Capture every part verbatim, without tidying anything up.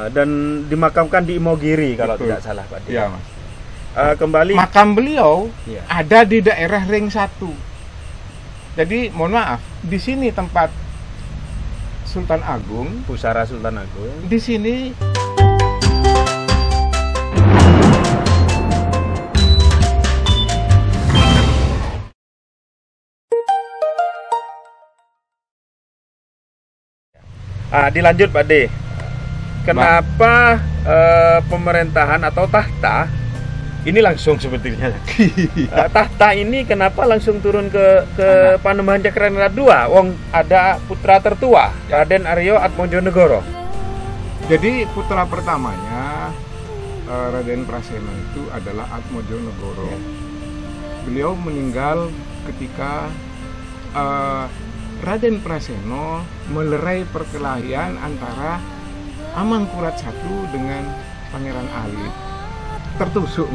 uh, dan dimakamkan di Imogiri kalau Betul. tidak salah Pak. Iya, Mas. Uh, kembali Makam beliau ya. ada di daerah Ring satu. Jadi mohon maaf, di sini tempat Sultan Agung, Pusara Sultan Agung. di sini Ah, dilanjut Pak D. Kenapa eh, pemerintahan atau tahta ini langsung sebetulnya eh, tahta ini kenapa langsung turun ke ke Panembahan Cakraningrat dua? Wong ada putra tertua Raden Aryo Atmojonegoro. jadi putra pertamanya eh, Raden Prasena itu adalah Atmojonegoro. Ya. Beliau meninggal ketika eh, Raden Praseno melerai perkelahian antara Amangkurat satu dengan Pangeran Alit. Tertusuk.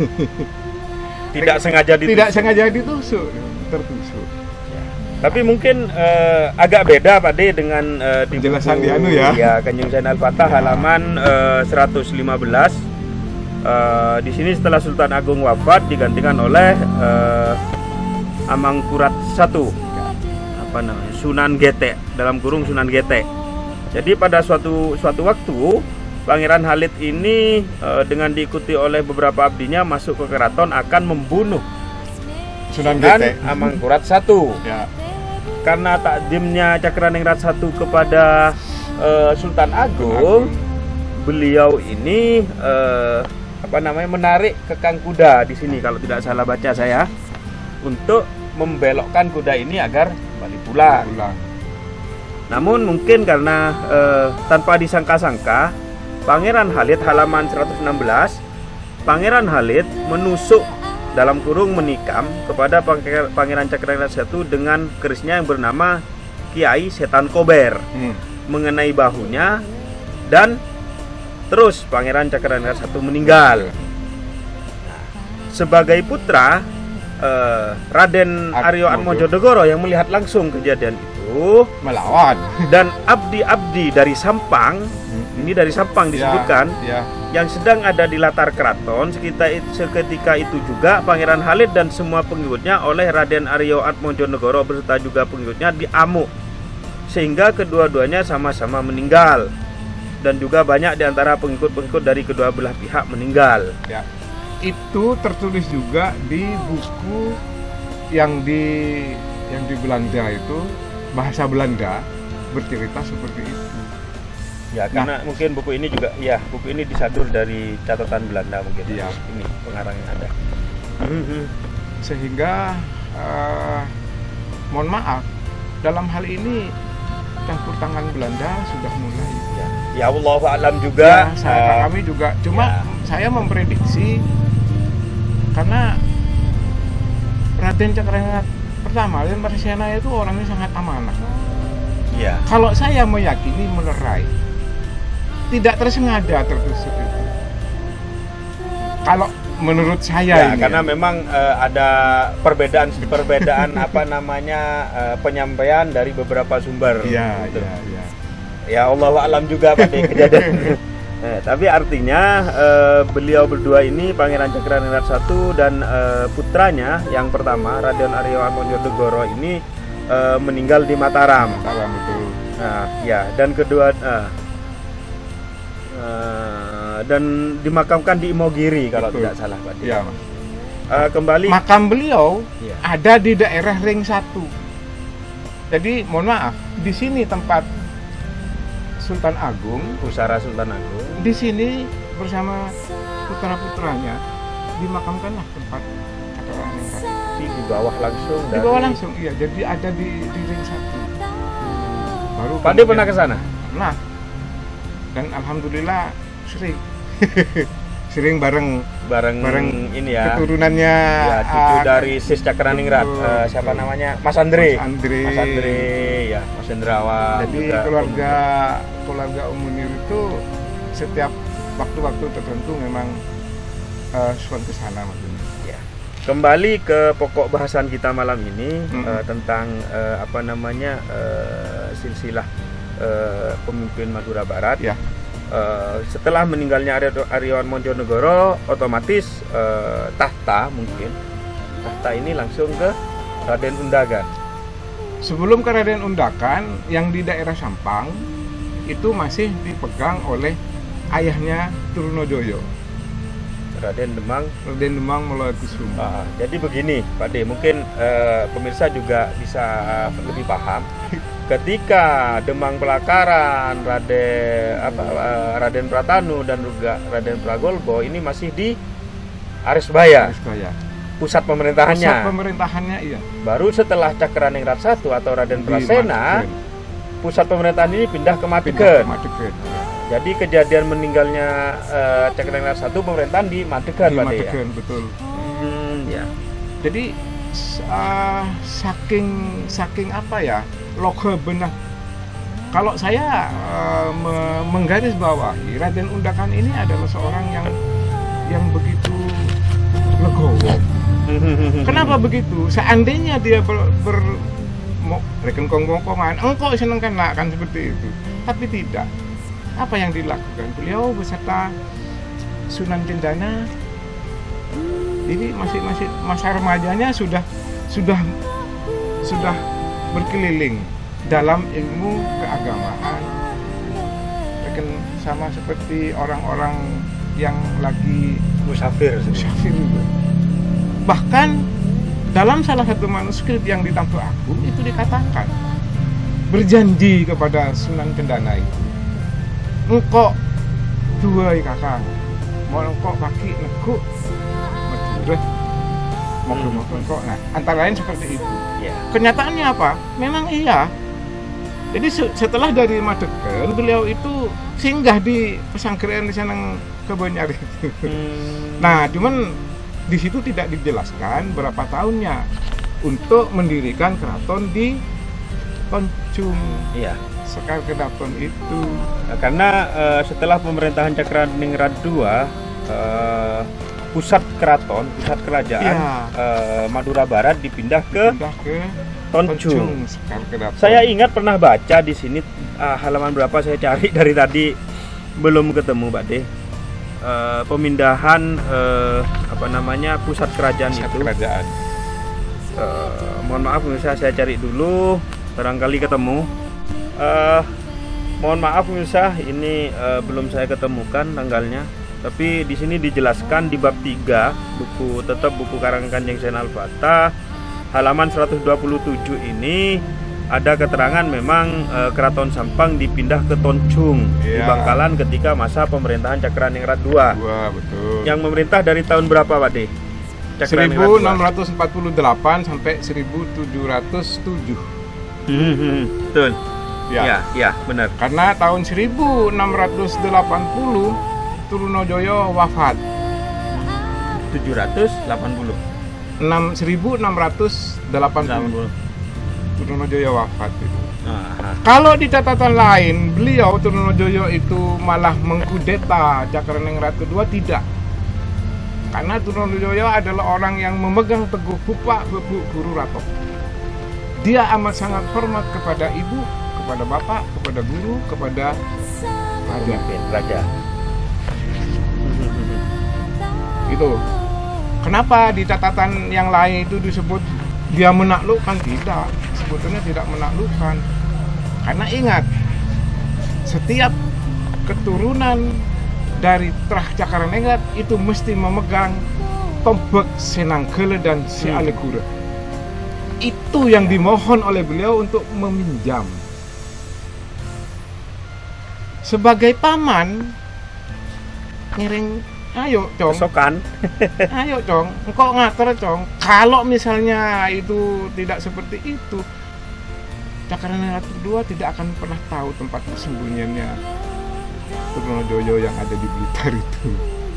Tidak sengaja ditusuk. Tidak sengaja ditusuk, tertusuk. Tapi mungkin eh, agak beda Pak D dengan eh, di Penjelasan buku, di anu ya. Ya, Kanjeng Zain Al-Fatah halaman eh, seratus lima belas. Eh, di sini setelah Sultan Agung wafat digantikan oleh eh, Amangkurat satu. Apa namanya? Sunan Gete, dalam kurung Sunan Gete. Jadi pada suatu suatu waktu Pangeran Halid ini e, dengan diikuti oleh beberapa abdinya masuk ke keraton akan membunuh Sunan Sunan Gete. Amangkurat satu. Ya. Karena takdimnya Cakraningrat satu kepada e, Sultan Agung, beliau ini e, apa namanya menarik kekang kuda di sini kalau tidak salah baca saya untuk membelokkan kuda ini agar kembali pulang. Ulang. Namun mungkin karena eh, tanpa disangka-sangka Pangeran Halid halaman seratus enam belas, Pangeran Halid menusuk dalam kurung menikam kepada Pangeran Cakraningrat satu dengan kerisnya yang bernama Kiai Setan Kober Hmm. mengenai bahunya, dan terus Pangeran Cakraningrat satu meninggal. Sebagai putra eh, Raden Aryo Atmojonegoro yang melihat langsung kejadian itu Melawan. dan abdi-abdi dari Sampang, ini dari Sampang disebutkan, Ya, ya. yang sedang ada di latar keraton sekitar seketika itu juga Pangeran Halid dan semua pengikutnya oleh Raden Aryo Atmojonegoro beserta juga pengikutnya diamuk, sehingga kedua-duanya sama-sama meninggal, dan juga banyak di antara pengikut-pengikut dari kedua belah pihak meninggal. Ya. Itu tertulis juga di buku yang di yang di Belanda itu, bahasa Belanda bercerita seperti itu. Ya, karena Nah, mungkin buku ini juga, ya buku ini disadur dari catatan Belanda mungkin. Iya. Ini pengarang yang ada. Sehingga eh, mohon maaf, dalam hal ini campur tangan Belanda sudah mulai. Ya, ya Allah alam juga. Ya, saya, eh, kami juga. Cuma ya. saya memprediksi karena Raden Cakraningrat pertama, Raden Prasena itu orangnya sangat amanah. Ya. Kalau saya meyakini melerai, tidak tersengaja tertusuk itu. Kalau menurut saya Ya, ini, karena memang eh, ada perbedaan perbedaan apa namanya eh, penyampaian dari beberapa sumber. ya, gitu. ya, ya. Ya Allah alam juga pada kejadian. Eh, tapi artinya eh, beliau berdua ini Pangeran Cakraningrat satu dan eh, putranya yang pertama Raden Aryo Atmojonegoro ini eh, meninggal di Mataram. Mataram betul. Nah, ya, dan kedua eh, eh, dan dimakamkan di Imogiri kalau Betul. tidak salah Pak. Ya, Mas. Eh, kembali Makam beliau Ya. ada di daerah Ring satu. Jadi mohon maaf, di sini tempat Sultan Agung, Pusara Sultan Agung. di sini bersama putra-putranya dimakamkanlah tempat Cakraningrat. Di bawah langsung Di dari bawah langsung, iya. Jadi ada di, di Ring satu. Baru Pak D kemudian- pernah ke sana? Pernah. Dan alhamdulillah sering. Sering bareng Bareng, bareng ini ya. keturunannya Ya, cucu ah, dari Sis Cakraningrat. betul, Eh, siapa betul. namanya? Mas Andre. Mas Andre. Mas Andre, ya, Mas Hendrawan. Jadi juga keluarga keluarga Om Munir itu setiap waktu-waktu tertentu memang uh, suan ke sana maksudnya. Ya. Kembali ke pokok bahasan kita malam ini Mm-mm. eh, tentang eh, apa namanya eh, silsilah eh, pemimpin Madura Barat. Ya. uh, setelah meninggalnya Arya- Aryawan Monjonegoro, otomatis uh, tahta mungkin tahta ini langsung ke Raden Undagan. Sebelum ke Raden Undakan, yang di daerah Sampang itu masih dipegang oleh ayahnya Trunojoyo, Raden Demang. Raden Demang Malokusuma. Uh, jadi begini, Pak D, mungkin uh, pemirsa juga bisa lebih paham. Ketika Demang Pelakaran, Raden apa uh, Raden Pratanu dan juga Raden Pragolbo ini masih di Aresbaya, Aresbaya. pusat pemerintahannya. Pusat pemerintahannya iya. Baru setelah Cakraningrat satu atau Raden Di Prasena, Madegen. pusat pemerintahan ini pindah ke Pindah Madegen. ke Madegen. Jadi kejadian meninggalnya uh, Cakraningrat satu pemerintahan di Madegen, Di Pak D, ya? Madegen, betul. Hmm, ya. Jadi uh, saking saking apa ya, logo benah. Kalau saya uh, me- menggarisbawahi, Raden Undakan ini adalah seorang yang yang begitu legowo. Kenapa begitu? Seandainya dia ber, ber mau reken kongkongan, engkau seneng kena kan seperti itu. Tapi tidak. Apa yang dilakukan? Beliau beserta Sunan Cendana. Jadi masih masih masa remajanya sudah sudah sudah berkeliling dalam ilmu keagamaan. Reken sama seperti orang-orang yang lagi Musafir. musafir itu. Bahkan dalam salah satu manuskrip yang di Tampu Agung itu dikatakan berjanji kepada Sunan Cendana itu, engkau dua kakang, mau engkau kaki neguk Madura, mau Hmm. mau engkau. Nah, antara lain seperti itu. Ya. Kenyataannya apa? Memang iya. Jadi se- setelah dari Madegen, beliau itu singgah di pesanggrahan di sana Kebonyar itu. Hmm. Nah, cuman di situ tidak dijelaskan berapa tahunnya untuk mendirikan keraton di Toncung, Iya. Sekar Kedaton itu. Nah, karena eh, setelah pemerintahan Cakraningrat dua, eh, pusat keraton, pusat kerajaan Iya. eh, Madura Barat dipindah ke Pindah ke Toncung. Sekar Kedaton. Saya ingat pernah baca di sini ah, halaman berapa saya cari dari tadi belum ketemu, Pak De. Eh, pemindahan eh, apa namanya pusat kerajaan Pusat itu. kerajaan. Eh, mohon maaf pemirsa, saya cari dulu barangkali ketemu. Eh, mohon maaf pemirsa, ini eh, belum saya ketemukan tanggalnya. Tapi di sini dijelaskan di bab tiga buku tetap buku karangan Kanjeng Zainal Fatah halaman seratus dua puluh tujuh ini ada keterangan memang eh, Keraton Sampang dipindah ke Toncung di Iya. Bangkalan ketika masa pemerintahan Cakraningrat dua. Dua, betul. Yang memerintah dari tahun berapa, Pak De? Cakraningrat seribu dua. enam ratus empat puluh delapan sampai seribu tujuh ratus tujuh. Hmm, hmm, betul. Ya. Ya, ya, benar. Karena tahun seribu enam ratus delapan puluh Trunojoyo wafat. tujuh ratus delapan puluh. enam seribu enam ratus delapan delapan puluh puluh. Trunojoyo wafat itu. Nah, Kalau di catatan lain, beliau Trunojoyo itu malah mengkudeta Cakraningrat kedua, tidak. Karena Trunojoyo adalah orang yang memegang teguh Bapak Bebu Guru Rato. Dia amat sangat hormat kepada ibu, kepada bapak, kepada guru, kepada raja. pemimpin raja. Itu. Kenapa di catatan yang lain itu disebut dia menaklukkan? Tidak, sebetulnya tidak menaklukkan. Karena ingat, setiap keturunan dari Trah Cakraningrat itu mesti memegang tombak Senanggala dan Si Hmm. Alegura. Itu yang dimohon oleh beliau untuk meminjam. Sebagai paman, ngiring, ayo cong, Kesokan. ayo cong, engkau ngatur cong. Kalau misalnya itu tidak seperti itu, Cakraningrat kedua tidak akan pernah tahu tempat persembunyiannya Trunojoyo yang ada di Blitar itu.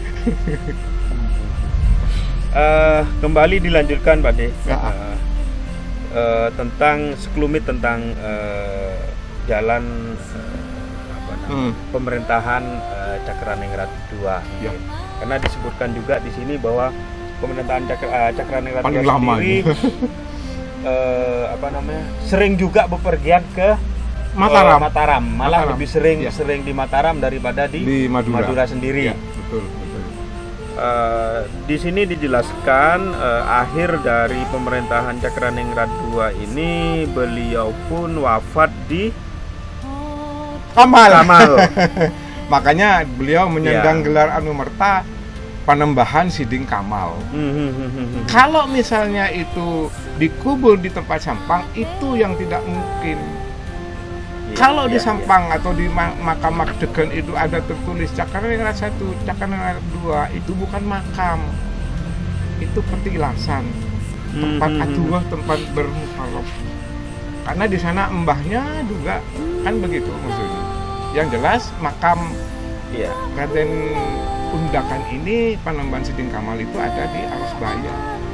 Eh, kembali dilanjutkan, Pak De. Ya. Eh, eh, tentang sekelumit tentang eh, jalan eh, apa namanya, Hmm. pemerintahan eh, Cakraningrat dua. Ya. Karena disebutkan juga di sini bahwa pemerintahan Cakra, eh, Cakraningrat Paling dua lama sendiri ini. eh, apa namanya sering juga bepergian ke Mataram. uh, Mataram, malah Mataram. lebih sering Ya. sering di Mataram daripada di, Di Madura. sendiri. Ya, betul, betul. Uh, di sini dijelaskan uh, akhir dari pemerintahan Cakraningrat kedua ini beliau pun wafat di Kamal. Kamal. Makanya beliau menyandang Ya. gelar Anumerta Panembahan Siding Kamal. Hmm. Kalau misalnya itu dikubur di tempat Sampang, itu yang tidak mungkin. Ya, Kalau di ya, Sampang atau di ma- makam Magdegan itu ada tertulis Cakraningrat satu, Cakraningrat dua, itu bukan makam, itu petilasan, ya. tempat Hmm. aduh, tempat bermufarraf. Karena di sana mbahnya juga kan begitu maksudnya. Yang jelas makam Iya. Raden Undakan ini Panembahan Siding Kamal itu ada di Arosbaya.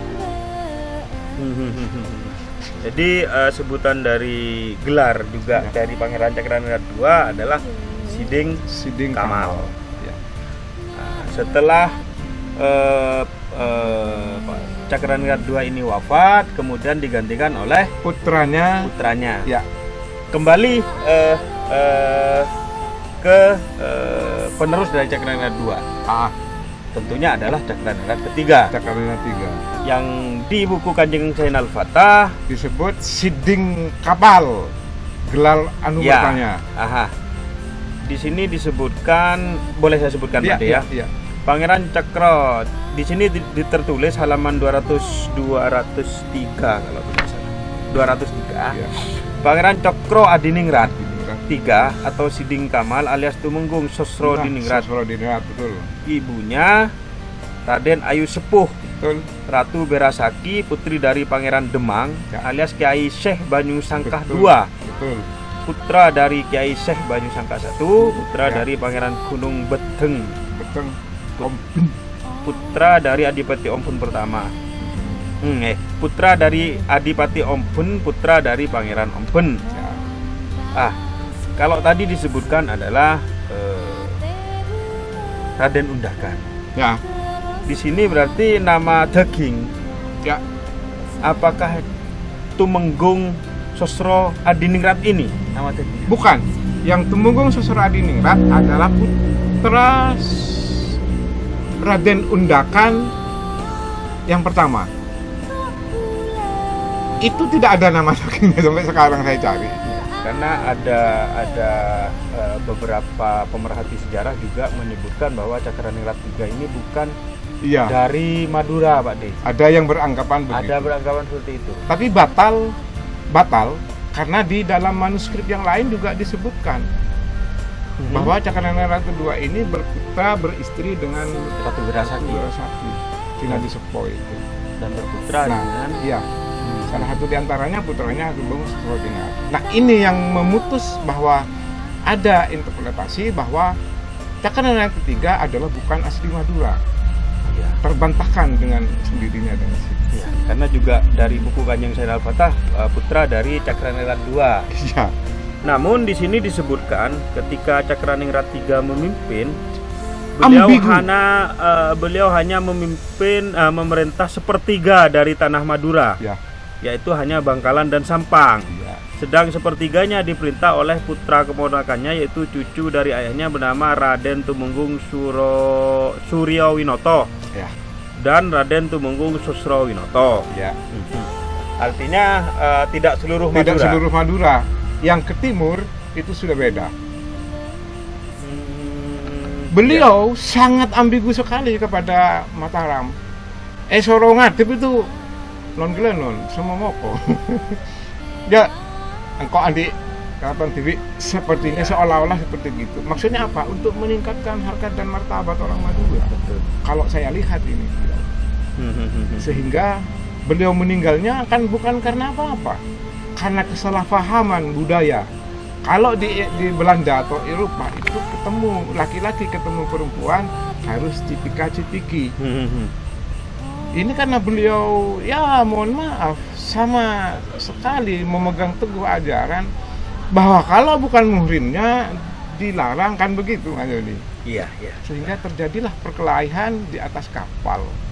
Jadi eh, sebutan dari gelar juga Ya. dari Pangeran Cakraningrat kedua adalah Siding Siding Kamal. Kamal. Ya. Nah, setelah eh, eh, Pak Cakraningrat kedua ini wafat, kemudian digantikan oleh Putranya, putranya. ya, Kembali eh, eh, ke eh, penerus dari Cakraningrat kedua. ah, Tentunya adalah Cakraningrat ketiga Cakraningrat tiga. yang di buku Kanjeng Zainal Fatah Disebut Siding Kapal, gelar anumertanya. aha. Di sini disebutkan, boleh saya sebutkan Iya, Pak De, iya, ya. iya. Pangeran Cakro. Di sini di- ditertulis halaman dua ratus dua ratus tiga kalau tidak salah. dua ratus tiga. Iya. Pangeran Cokro Adiningrat Adiningrat. tiga atau Siding Kamal alias Tumenggung Sosro Nah, Diningrat. Sosro Diningrat, betul. Ibunya Raden Ayu Sepuh Betul. Ratu Berasaki, putri dari Pangeran Demang Ya. alias Kiai Syekh Banyu Sangkah Betul. dua. Betul. Putra dari Kiai Syekh Banyu Sangkah satu, putra Ya. dari Pangeran Gunung Beteng, Betul. Om. putra dari Adipati Ompun pertama. Hmm, eh, putra dari Adipati Ompun, putra dari Pangeran Ompun. Ya. Ah, kalau tadi disebutkan adalah eh, Raden Undakan. Ya. Di sini berarti nama daging. Ya. Apakah Tumenggung Sosro Adiningrat ini nama daging? Bukan. Yang Tumenggung Sosro Adiningrat adalah putra S- Raden Undakan yang pertama. Itu tidak ada nama dagingnya sampai sekarang saya cari. Karena ada ada eh, beberapa pemerhati sejarah juga menyebutkan bahwa Cakraningrat tiga ini bukan Iya. dari Madura, Pak De. Ada yang beranggapan begitu. Ada beranggapan seperti itu. Tapi batal, batal karena di dalam manuskrip yang lain juga disebutkan Mhm. bahwa Cakraningrat kedua ini berputra beristri dengan Ratu Berasaki Berasaki, Tina Disepo itu. dan berputra Nah, dengan iya. Salah satu diantaranya putranya Tumenggung Sosro Adiningrat. Nah, ini yang memutus bahwa ada interpretasi bahwa Cakraningrat ketiga adalah bukan asli Madura. ya, Terbantahkan dengan sendirinya dengan situ. ya, karena juga dari buku Kanjeng Zainal Fatah eh, putra dari Cakraningrat dua. Iya. Namun di sini disebutkan ketika Cakraningrat tiga memimpin, beliau Ambigu. hanya eh, beliau hanya memimpin eh, memerintah sepertiga dari tanah Madura, Ya. yaitu hanya Bangkalan dan Sampang. Iya. Sedang sepertiganya diperintah oleh putra keponakannya yaitu cucu dari ayahnya bernama Raden Tumenggung Suro Suryawinoto Ya. dan Raden Tumenggung Sosrowinoto. Ya. Artinya eh, tidak seluruh Tidak Madura. seluruh Madura. Yang ke timur itu sudah beda. Hmm, Beliau sangat ambigu sekali kepada Mataram. Eh Sorongadep itu non gelenon semua moko. Ya, engkau adik kapan Dewi sepertinya Ya. seolah-olah seperti gitu. Maksudnya apa? Untuk meningkatkan harkat dan martabat orang Madura. betul. Kalau saya lihat ini, Hmm, sehingga beliau meninggalnya kan bukan karena apa-apa, karena kesalahpahaman budaya. Kalau di di Belanda atau Eropa itu ketemu laki-laki ketemu perempuan harus cipika-cipiki. Hmm, Ini karena beliau ya mohon maaf sama sekali memegang teguh ajaran bahwa kalau bukan muhrimnya dilarang kan begitu Mas Yoni. Iya, iya. Sehingga terjadilah perkelahian di atas kapal.